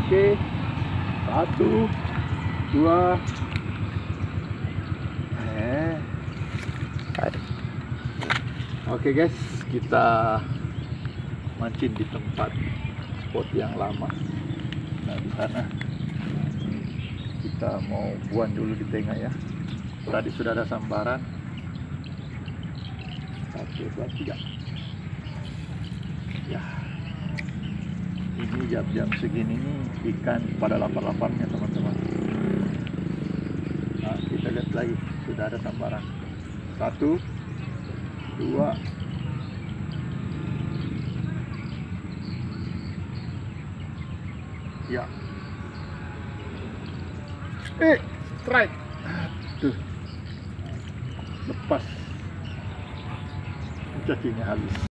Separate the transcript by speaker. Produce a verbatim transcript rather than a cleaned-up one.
Speaker 1: Oke, satu, dua, eh, oke guys, kita mancing di tempat spot yang lama. Nah di sana kita mau buang dulu di tengah ya. Tadi sudah ada sambaran. Satu, dua, tiga. Ya, ini jam-jam segini nih ikan pada lapar-laparnya teman-teman. Nah kita lihat lagi, sudah ada sambaran. Satu, dua, ya. Eh, strike. Aduh, lepas. Cacinya habis.